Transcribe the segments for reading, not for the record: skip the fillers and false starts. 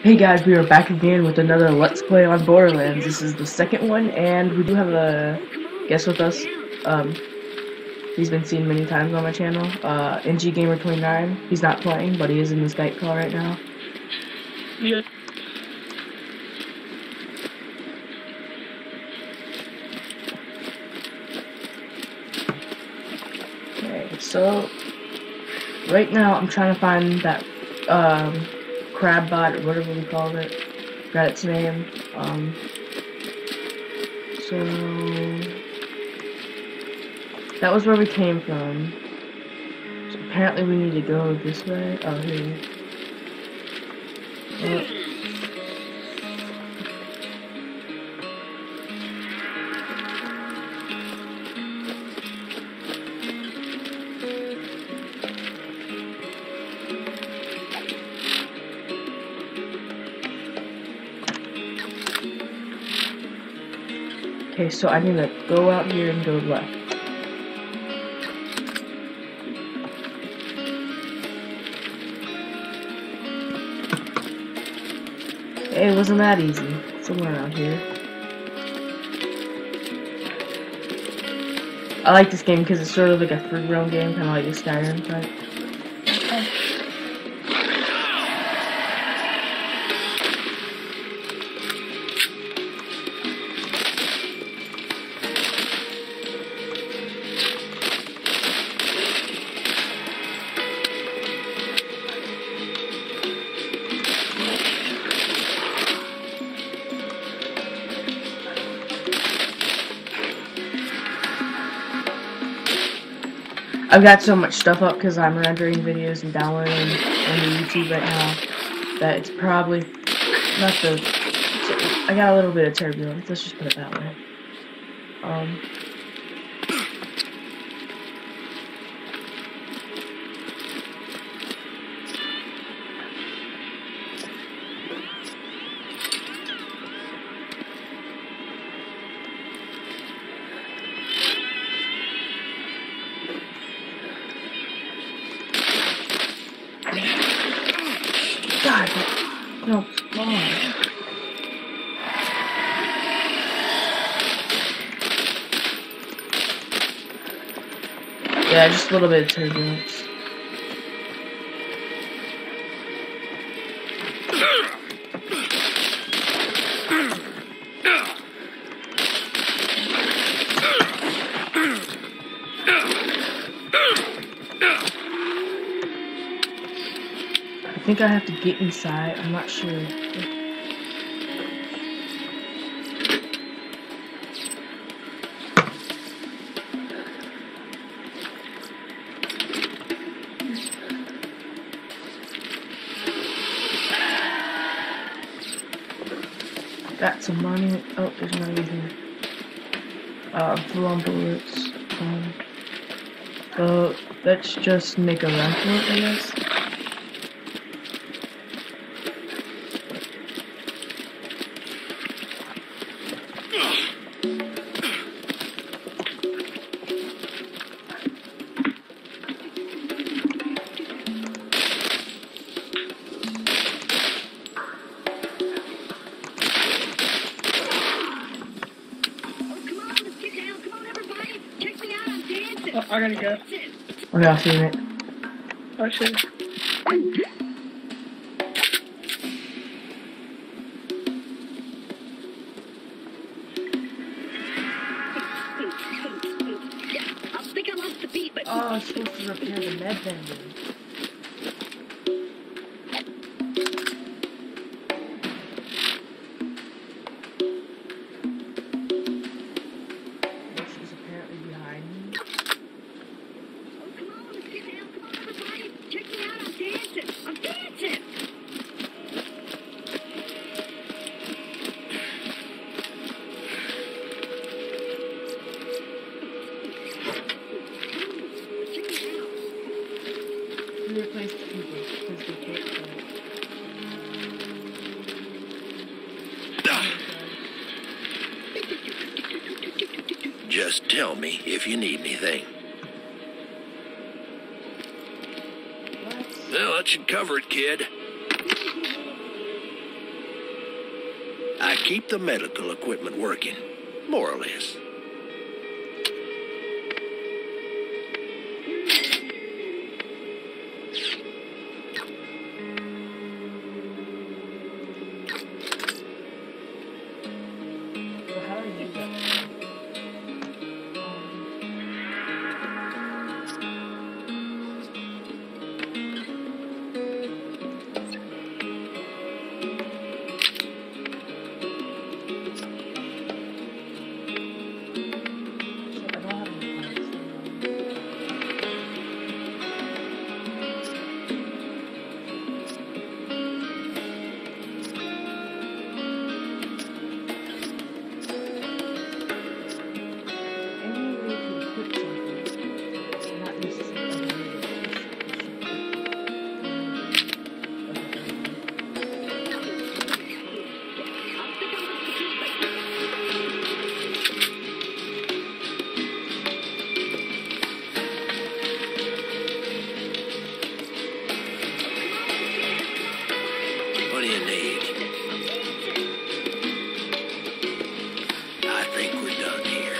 Hey guys, we are back again with another Let's Play on Borderlands. This is the second one, and we do have a guest with us. He's been seen many times on my channel. NGGamer29. He's not playing, but he is in the Skype call right now. Yeah. Okay, so right now I'm trying to find that crab bot or whatever we called it. Got its name. So that was where we came from. So apparently we need to go this way. Oh, here. Okay, so I need to go out here and go left. Hey, it wasn't that easy. Somewhere around here. I like this game because it's sort of like a free roam game, kind of like a Skyrim type. I've got so much stuff up because I'm rendering videos and downloading on YouTube right now that it's probably not the. I got a little bit of turbulence. Let's just put it that way. God, no, come on. Yeah, just a little bit of turbulence. I think I have to get inside. I'm not sure. Got some money. Oh, there's money here. Full on bullets. So let's just make a run for it, I guess. Oh, I gotta go. Okay, I'll see you in a minute. Oh shit. Oh, I was supposed to repair the med vendor. She's apparently behind me. Replace the people because they can't play. Just tell me if you need anything. What? Well, that should cover it, kid. I keep the medical equipment working, more or less. So how do I use that? What do you need? I think we're done here.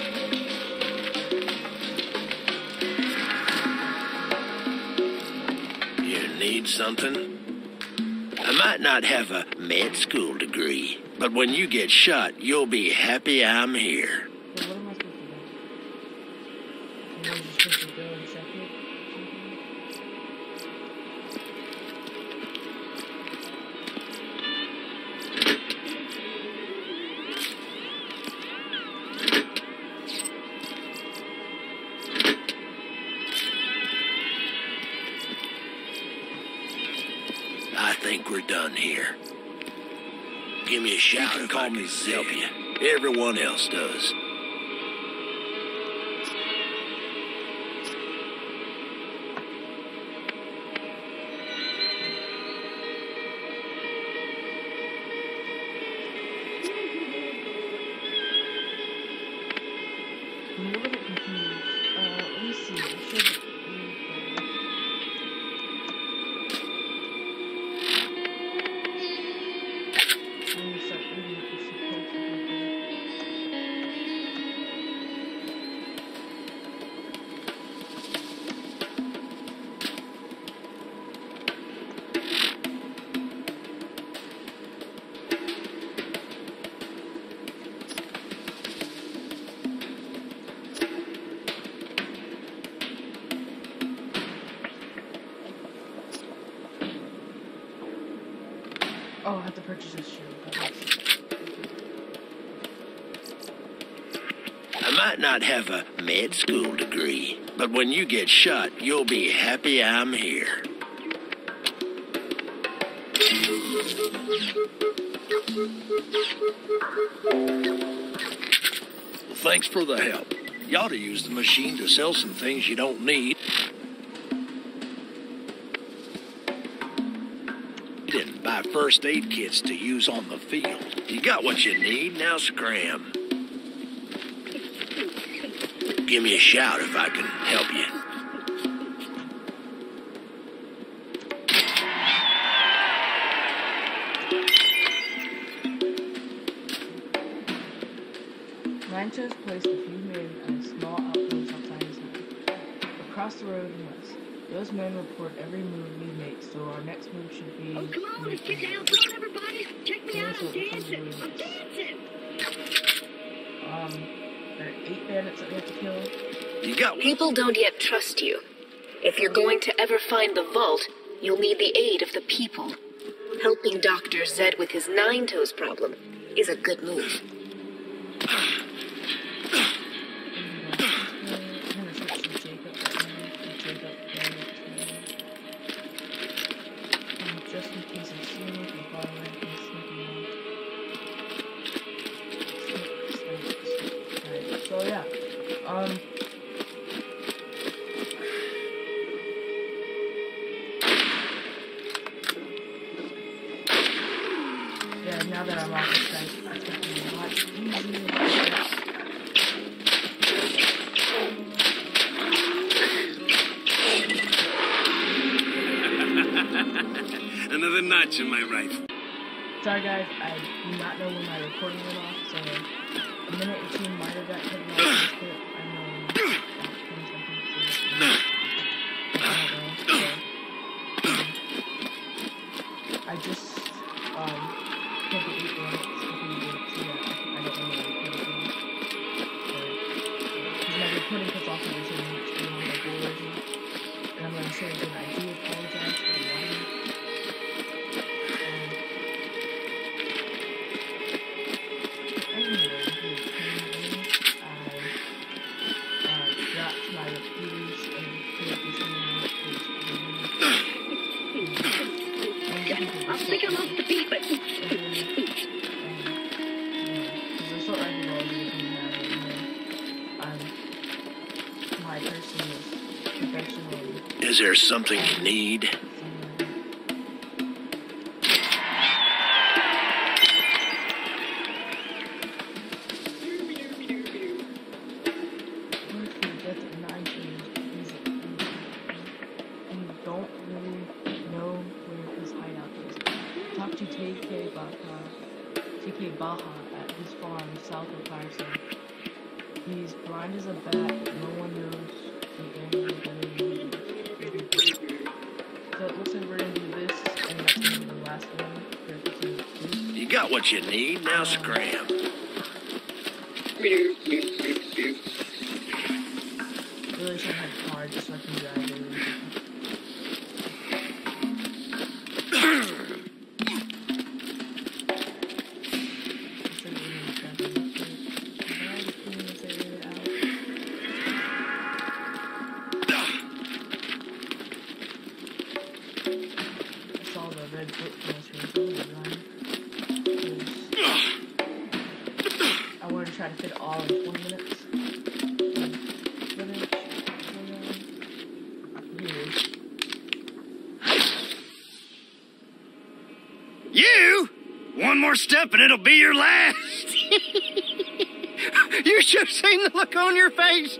You need something? I might not have a med school degree, but when you get shot, you'll be happy I'm here. What am I supposed to do? Am I just supposed to go and check it? I think we're done here. Give me a shout if I can help you. Everyone else does. I'm a little bit confused. Let me see. I should. Let me start reading what you're supposed to do. Oh, I have to purchase this shield. I might not have a med school degree, but when you get shot, you'll be happy I'm here. Well, thanks for the help. You ought to use the machine to sell some things you don't need. And buy first aid kits to use on the field. You got what you need, now scram. Give me a shout if I can help you. Rancho has placed a few men at a small outpost outside his home, across the road and west. Those men report every move we make, so our next move should be... Oh, come on, let's get down, come on, everybody. Check me out, I'm dancing. I'm dancing. There are 8 bandits that we have to kill. You got People don't yet trust you. If you're going to ever find the vault, you'll need the aid of the people. Helping Dr. Zed with his nine-toes problem is a good move. Just in case I see him, I follow him and sneak him out. Alright, so yeah. Yeah, now that I'm off the site, it's gonna be a lot easier. Another notch in my rifle. Sorry guys, I do not know when my recording went off, so a minute or two might have got cut off this clip. I know about 20 seconds. I don't know. So, I just put the 8 minutes if you didn't see that. I don't know what the recording is. Because my recording cuts off every 2 minutes on my goal version. And I'm going to show you that I do apologize for the line. I'll stick him off the beat, but... Is there something you need? Talk to TK Baja at his farm south of Carson. He's blind as a bat, no one knows the game better than he does. So it looks like we're gonna do this, and that's gonna be the last one for episode 2. You got what you need, now scram. Really should have had cards just so I can drive it. I wanted to try to fit all in 20 minutes. You? One more step and it'll be your last. You should have seen the look on your face.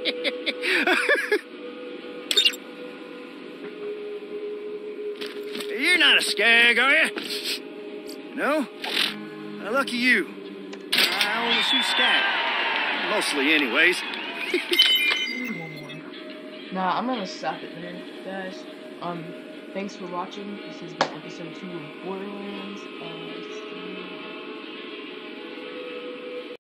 You're not a skag, are you? No? Now, lucky you. I only see skag. Mostly, anyways. Nah, I'm gonna stop it there, guys. Thanks for watching. This has been episode 2 of Borderlands.